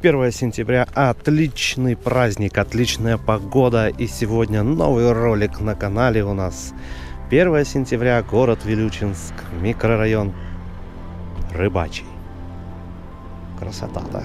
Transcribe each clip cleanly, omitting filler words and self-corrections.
1 сентября, отличный праздник, отличная погода, и сегодня новый ролик на канале у нас. 1 сентября, город Вилючинск, микрорайон Рыбачий. Красота, да?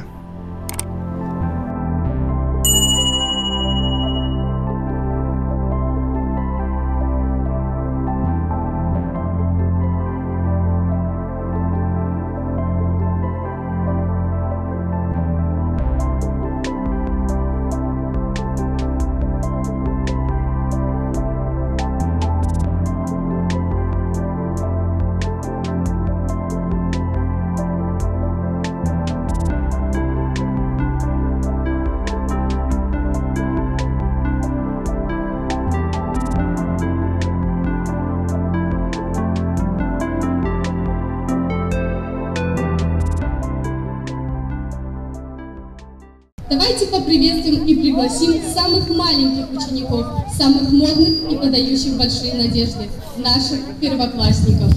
Давайте поприветствуем и пригласим самых маленьких учеников, самых модных и подающих большие надежды, наших первоклассников.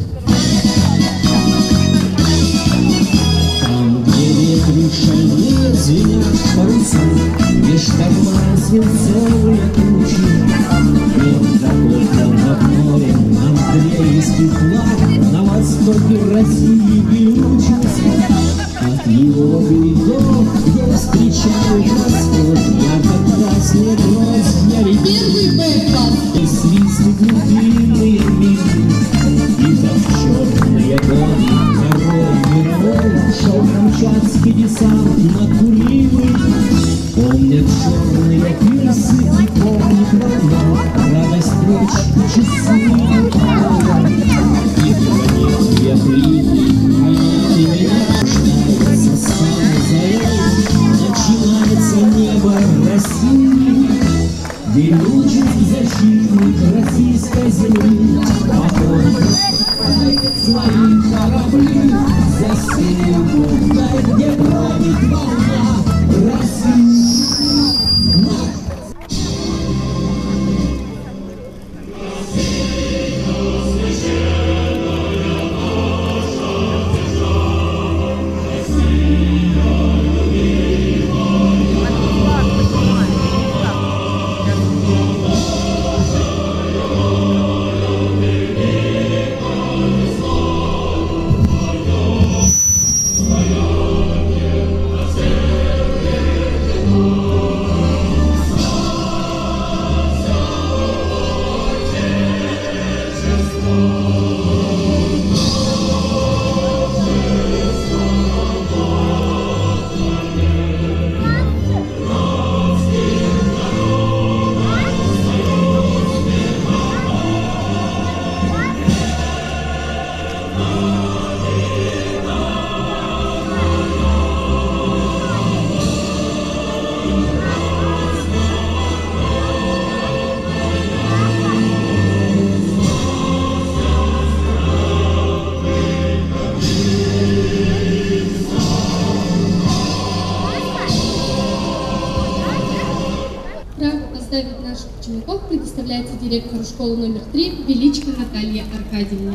Там, где ветры шальные звенят паруса, где шторма свинцовые тучи, вертолетом над морем Андреевский флаг на востоке России Вилючинск. От его берегов я встречаю восход, ярко-красные грозья Первый Б-класс. и свисты глубинные мины, и как черные годы Второй мировой шел камчатский десант на Куривы. Помнят черные пирсы и помнит волна, радость ночь, часы и пора. И гранит я плитый, и меня рождается самый зарей, начинается небо России. Вилючинск защитник российской земли, походит свои корабли за силу, где правит волна России. Представить наших учеников предоставляется директору школы номер 3 Величко Наталье Аркадьевне.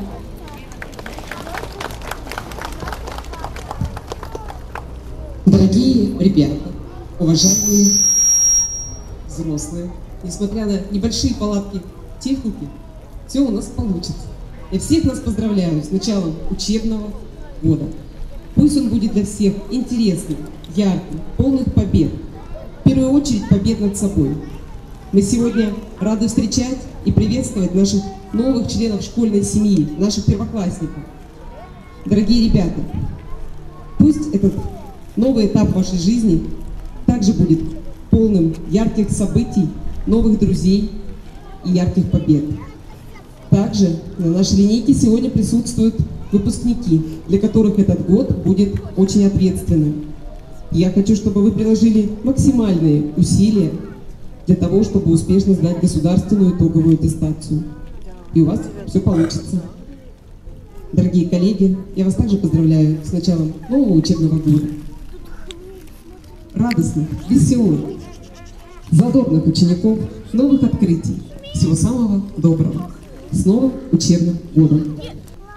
Дорогие ребята, уважаемые взрослые, несмотря на небольшие палатки техники, все у нас получится. Я всех нас поздравляю с началом учебного года. Пусть он будет для всех интересным, ярким, полных побед. В первую очередь побед над собой. Мы сегодня рады встречать и приветствовать наших новых членов школьной семьи, наших первоклассников. Дорогие ребята, пусть этот новый этап вашей жизни также будет полным ярких событий, новых друзей и ярких побед. Также на нашей линейке сегодня присутствуют выпускники, для которых этот год будет очень ответственным. Я хочу, чтобы вы приложили максимальные усилия для того, чтобы успешно сдать государственную итоговую аттестацию. И у вас все получится. Дорогие коллеги, я вас также поздравляю с началом нового учебного года. Радостных, веселых, задорных учеников, новых открытий. Всего самого доброго. С новым учебным годом.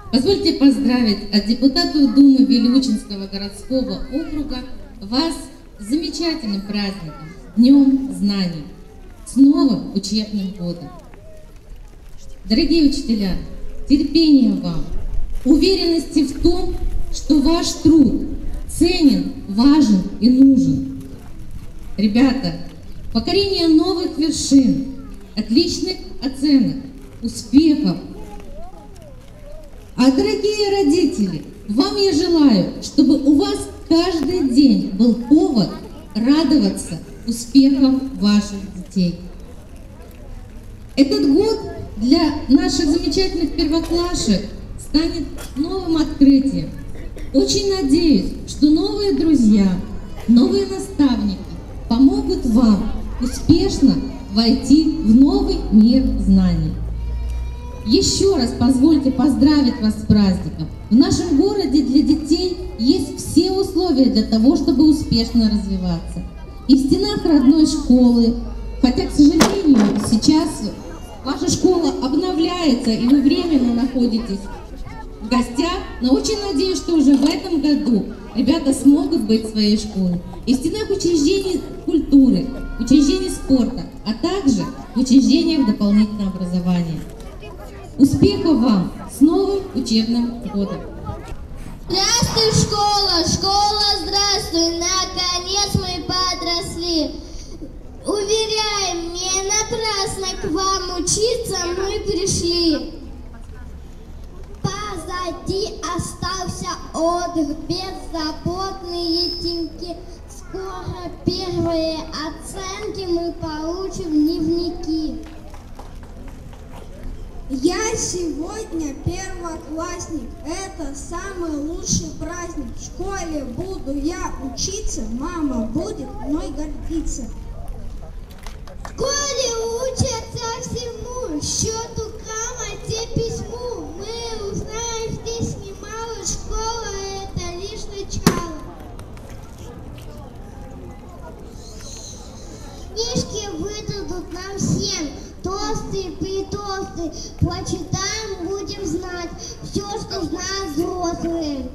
Позвольте поздравить от депутатов Думы Вилючинского городского округа вас с замечательным праздником, Днем Знаний, с новым учебным годом. Дорогие учителя, терпения вам, уверенности в том, что ваш труд ценен, важен и нужен. Ребята, покорение новых вершин, отличных оценок, успехов. А дорогие родители, вам я желаю, чтобы у вас каждый день был повод радоваться успехам ваших детей. Этот год для наших замечательных первоклашек станет новым открытием. Очень надеюсь, что новые друзья, новые наставники помогут вам успешно войти в новый мир знаний. Еще раз позвольте поздравить вас с праздником. В нашем городе для детей есть все условия для того, чтобы успешно развиваться. И в стенах родной школы, хотя, к сожалению, сейчас ваша школа обновляется, и вы временно находитесь в гостях, но очень надеюсь, что уже в этом году ребята смогут быть в своей школе. И в стенах учреждений культуры, учреждений спорта, а также в учреждениях дополнительного образования. Успехов вам с новым учебным годом! Здравствуй, школа, школа, здравствуй, наконец мы подросли. Уверяем, не напрасно к вам учиться мы пришли. Позади остался отдых, беззаботные деньки. Скоро первые оценки мы получим в дневники. Я сегодня первоклассник, это самый лучший праздник. В школе буду я учиться, мама будет мной гордиться. В школе учатся всему, счету, грамоте, письму. Мы узнаем здесь немало, школа это лишь начало. Книжки выдадут нам всем, толстые, притолстые, почитаем, будем знать все, что знают взрослые.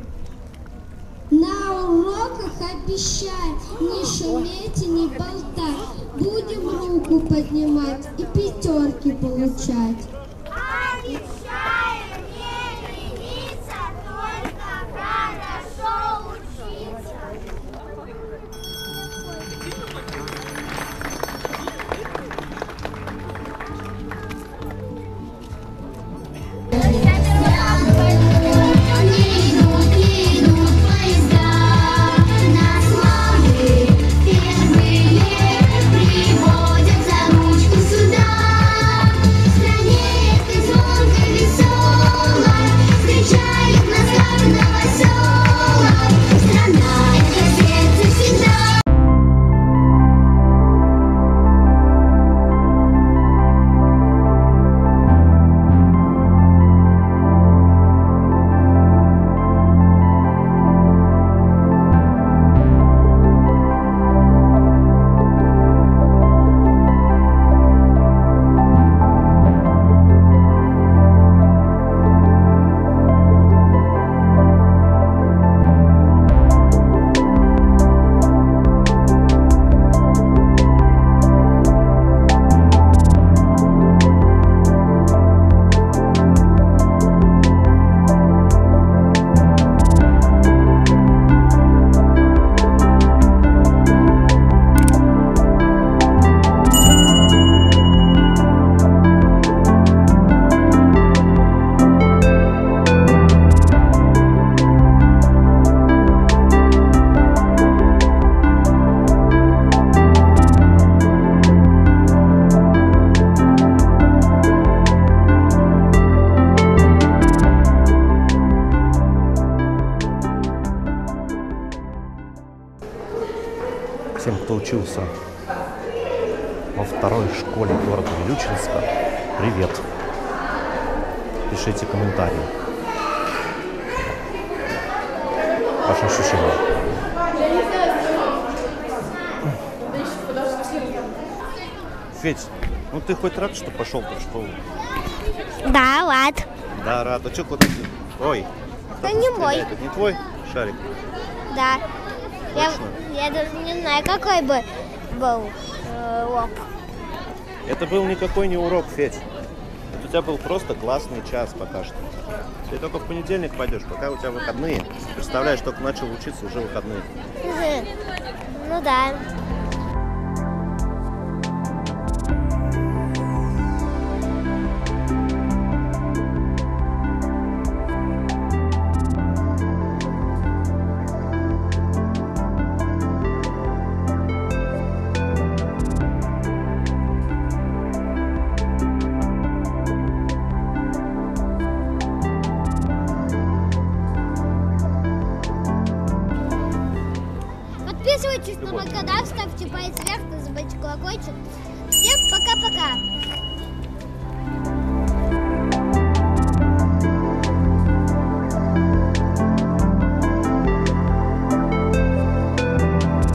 На уроках обещаем не шуметь и не болтать. Будем руку поднимать и пятерки получать. Обещаем не лениться, только хорошо учиться. Всем, кто учился во второй школе города Вилючинска, привет! Пишите комментарии. Ваши ощущения. Федь, ну ты хоть рад, что пошел в школу? Да, рад. Да, рад. А что куда ты? Ой. Это не мой. Это не твой шарик? Да. Я даже не знаю, какой бы был урок. Это был никакой не урок, Федь. Это у тебя был просто классный час пока что. Ты только в понедельник пойдешь, пока у тебя выходные. Представляешь, только начал учиться, уже выходные. Ну да. Подписывайтесь на мой канал, ставьте палец вверх, нажимайте колокольчик. Всем пока-пока!